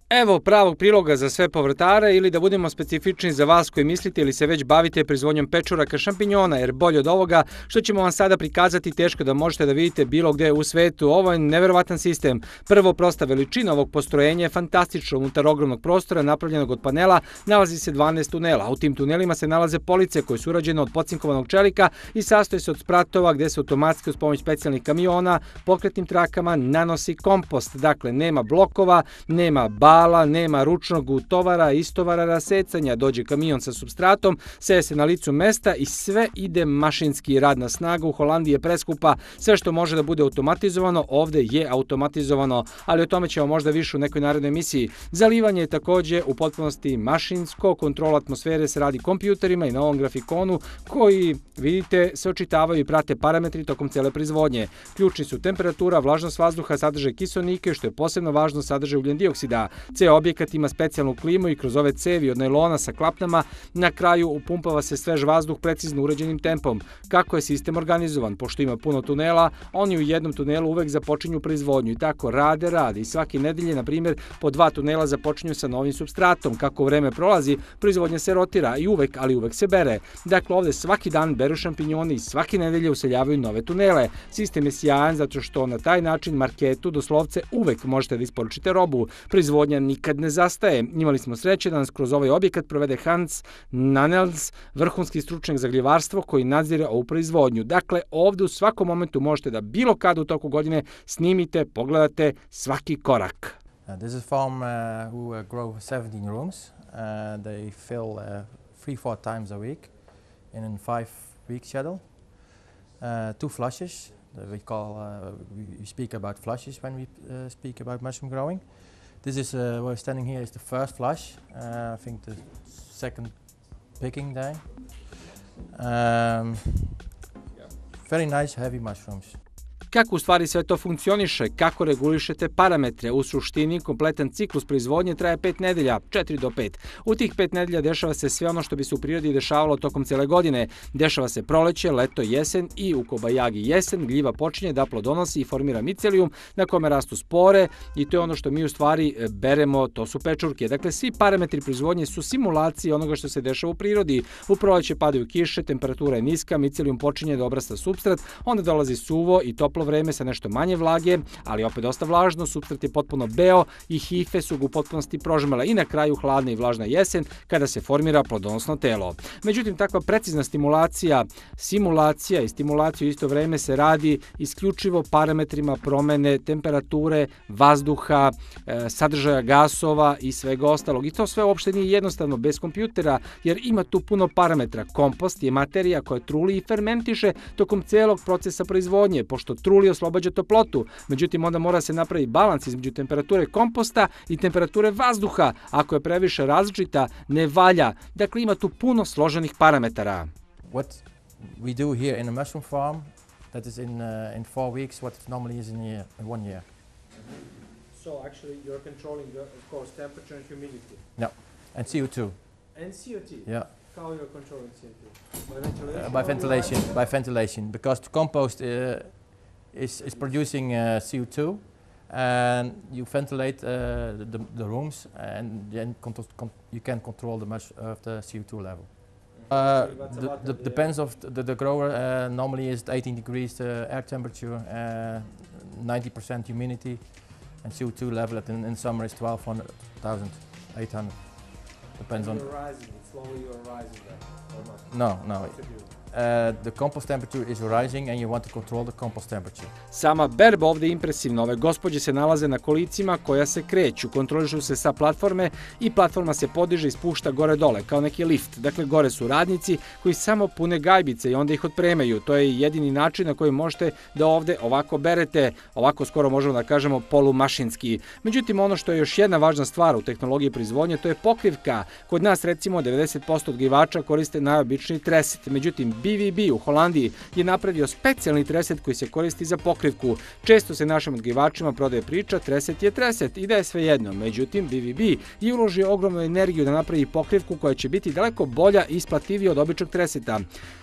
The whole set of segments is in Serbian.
Evo pravog priloga za sve povrtare ili da budemo specifični za vas koji mislite ili se već bavite proizvodnjom pečuraka šampinjona, jer bolje od ovoga što ćemo vam sada prikazati teško da možete da vidite bilo gde u svetu. Ovo je neverovatan sistem. Prvo, prosta veličina ovog postrojenja je fantastično. Unutar ogromnog prostora napravljenog od panela nalazi se 12 tunela. U tim tunelima se nalaze police koje su urađene od pocinkovanog čelika i sastoje se od spratova gde se automatski uz pomoć specijalnih kamiona pokretnim trakama nanosi kompost. Dakle, nema blokova, nema nema ručnog utovara, istovara, rasecanja, dođe kamion sa supstratom, seje se na licu mesta i sve ide mašinski. Radna snaga u Holandiji je preskupa, sve što može da bude automatizovano, ovde je automatizovano, ali o tome ćemo možda više u nekoj narednoj emisiji. Zalivanje je takođe u potpunosti mašinsko, kontrola atmosfere se radi kompjuterima i na ovom grafikonu koji, vidite, se očitavaju i prate parametri tokom cele proizvodnje. Ključni su temperatura, vlažnost vazduha, sadržaj kiseonike, što je posebno važno, sadržaj ugljen dioksida. Ceo objekat ima specijalnu klimu i kroz ove cevi od najlona sa klapnama na kraju upumpava se svež vazduh precizno uređenim tempom. Kako je sistem organizovan? Pošto ima puno tunela, oni u jednom tunelu uvek započinju proizvodnju i tako rade i svake nedelje, na primjer, po 2 tunela započinju sa novim supstratom. Kako vreme prolazi, proizvodnja se rotira i uvek se bere. Dakle, ovde svaki dan beru šampinjoni i svake nedelje useljavaju nove tunele. Sistem je sjajan zato što na taj način marketu doslovce uvek možete da isporučite robu. Proizvodnja nikad ne zastaje. Imali smo sreće da nas kroz ovaj objekat provede Hans Nanels, vrhunski stručnjak za gljivarstvo koji nadzire ovu proizvodnju. Dakle, ovde u svakom momentu možete da bilo kada u toku godine snimite, pogledate svaki korak. This is a farm who grow 17 rooms. They fill 3-4 times a week in a 5-week schedule. 2 flushes. We speak about flushes when we speak about mushroom growing. This is we're standing here is the first flush. I think the second picking day. Very nice heavy mushrooms. Kako u stvari sve to funkcioniše, kako regulišete parametre, u suštini kompletan ciklus proizvodnje traje 5 nedelja, 4 do 5. U tih 5 nedelja dešava se sve ono što bi se u prirodi dešavalo tokom cele godine. Dešava se proleće, leto, jesen i u Kobajagi jesen gljiva počinje da plodonosi i formira micelijum na kome rastu spore i to je ono što mi u stvari beremo, to su pečurke. Dakle, svi parametri proizvodnje su simulacije onoga što se dešava u prirodi. U proleće padaju kiše, temperatura je niska, micelijum počinje da obrasta supstrat, onda dolazi suvo i toplo vreme sa nešto manje vlage, ali opet dosta vlažno, supstrat je potpuno beo i hife su ga u potpunosti prožmele i na kraju hladna i vlažna jesen kada se formira plodonosno telo. Međutim, takva precizna simulacija i stimulacija u isto vreme se radi isključivo parametrima promene temperature, vazduha, sadržaja gasova i svega ostalog. I to sve uopšte nije jednostavno bez kompjutera, jer ima tu puno parametra. Kompost je materija koja truli i fermentiše tokom celog procesa proizvodnje, pošto truli oslobađa toplotu. Međutim, onda mora se napravi balans između temperature komposta i temperature vazduha. Ako je previše različita, ne valja. Dakle, ima tu puno složenih parametara. What we do here in a mushroom farm, that is in 4 weeks, what it normally is in 1 year. So actually you're controlling the, of course, temperature and humidity. Yeah, and CO2. And CO2? Yeah. How you're controlling CO2? By ventilation. By ventilation, because the compost is producing CO2, and you ventilate the rooms, and then you can control the CO2 level. Depends of the grower. Normally is 18 degrees air temperature, 90% humidity, and CO2 level in summer is 12,800. Depends on. You're rising. Slowly you're rising then, or not? No. The compost temperature is rising and you want to control the compost temperature. Sama berba ovde je impresivna. Ove gospođe se nalaze na kolicima koja se kreću, kontrolišu se sa platforme i platforma se podiže i spušta gore dole, kao neki lift. Dakle, gore su radnici koji samo pune gajbice i onda ih otpremaju. To je jedini način na koji možete da ovde ovako berete, ovako skoro možemo da kažemo polumašinski. Međutim, ono što je još jedna važna stvar u tehnologiji proizvodnje, to je pokrivka. Kod nas, recimo, 90% odgivača koriste najobičniji treset. Međutim, BVB u Holandiji je napravio specijalni treset koji se koristi za pokrivku. Često se našim odgivačima prodaje priča treset je treset i da je sve jedno. Međutim, BVB je uložio ogromnu energiju da napravi pokrivku koja će biti daleko bolja i isplativija od običnog treseta.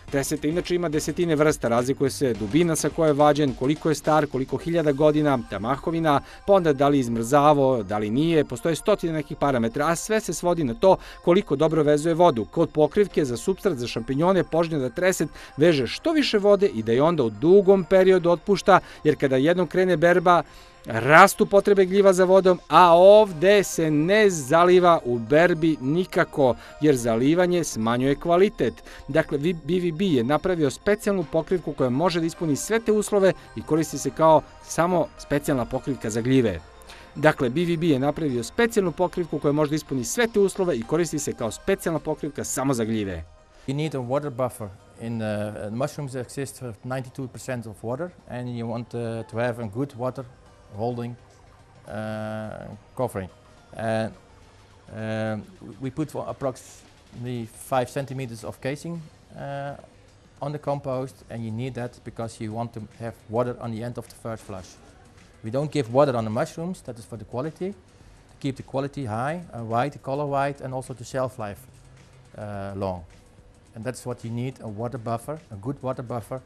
Treseta inače ima desetine vrsta, razlikuje se dubina sa koje je vađen, koliko je star, koliko hiljada godina, ta mahovina, pa onda da li izmrzavo, da li nije, postoje stotine nekih parametra, a sve se svodi na to koliko dobro vezuje vodu. Kod pokrivke za supstrat za šampinjone poželjno da treset veže što više vode i da je onda u dugom periodu otpušta, jer kada jednom krene berba, rastu potrebe gljiva za vodom, a ovde se ne zaliva u berbi nikako, jer zalivanje smanjuje kvalitet. Dakle, BVB je napravio specijalnu pokrivku koja može da ispuni sve te uslove i koristi se kao samo specijalna pokrivka za gljive. Dakle, BVB je napravio specijalnu pokrivku koja može da ispuni sve te uslove i koristi se kao specijalna pokrivka samo za gljive. You need a water buffer. In mushrooms exist with 92% of water, and you want to have a good water holding covering. And we put approximately 5 centimeters of casing on the compost, and you need that because you want to have water on the end of the first flush. We don't give water on the mushrooms, that is for the quality, to keep the quality high, white, the color white, and also the shelf life long. And that's what you need, a water buffer, a good water buffer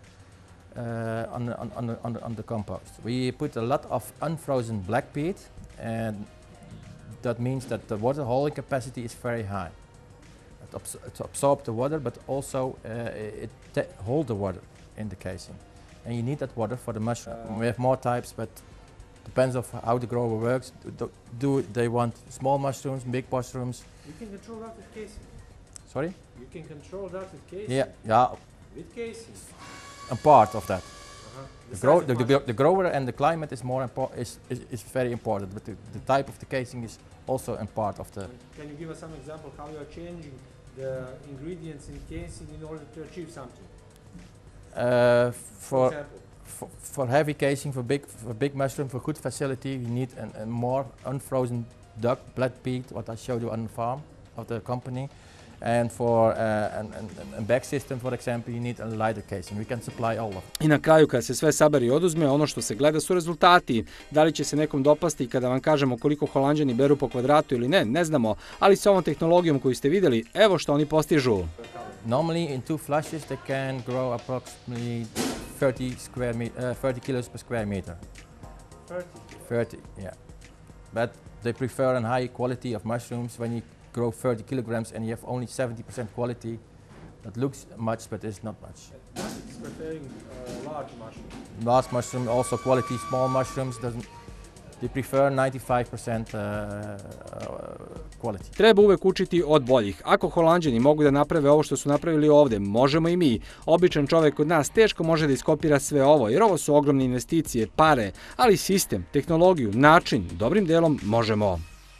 on the compost. We put a lot of unfrozen black peat, and that means that the water holding capacity is very high. It absorbs the water, but also it holds the water in the casing. And you need that water for the mushroom. We have more types, but depends on how the grower works. Do they want small mushrooms, big mushrooms? You can control that with casing. Sorry? You can control that with casing. Yeah. With casing. A part of that. The grower and the climate is is very important, but the type of the casing is also a part of the. Can you give us some example how you are changing the ingredients in casing in order to achieve something? For heavy casing, for big mushroom, for good facility, we need a more unfrozen duck, black peat, what I showed you on the farm of the company. And for a back system, for example, you need a lighter casing. We can supply all of it. I na kraju, kada se sve sabere i oduzme, ono što se gleda su rezultati. Da li će se nekom dopasti kada vam kažemo koliko Holanđani beru po kvadratu ili ne, ne znamo. Ali sa ovom tehnologijom koju ste vidjeli, evo što oni postižu. Normally in 2 flushes they can grow approximately 30 kilos per square meter. 30, yeah. But they prefer a high quality of mushrooms when you grow 30 kilograms and you have only 70% quality. That looks much, but it's not much. It's preferring large mushrooms. Large mushroom, also quality small mushrooms doesn't. They prefer 95% quality. Treba uvek učiti od boljih. Ako Holanđani mogu da naprave ovo što su napravili ovde, možemo i mi. Običan čovek od nas teško može da iskopira sve ovo, jer ovo su ogromne investicije, pare, ali sistem, tehnologiju, način, dobrim delom možemo.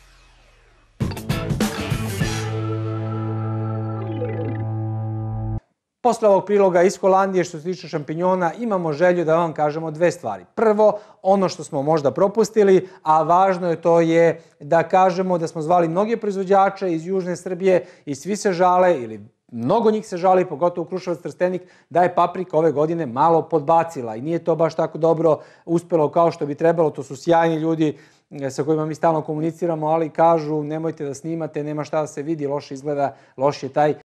Posle ovog priloga iz Holandije što se tiče šampinjona imamo želju da vam kažemo dve stvari. Prvo, ono što smo možda propustili, a važno je to je da kažemo da smo zvali mnoge proizvođače iz Južne Srbije i svi se žale ili mnogo njih se žali, pogotovo Kruševac, Trstenik, da je paprika ove godine malo podbacila i nije to baš tako dobro uspelo kao što bi trebalo. To su sjajni ljudi sa kojima mi stalno komuniciramo, ali kažu nemojte da snimate, nema šta da se vidi, loše izgleda, loš je taj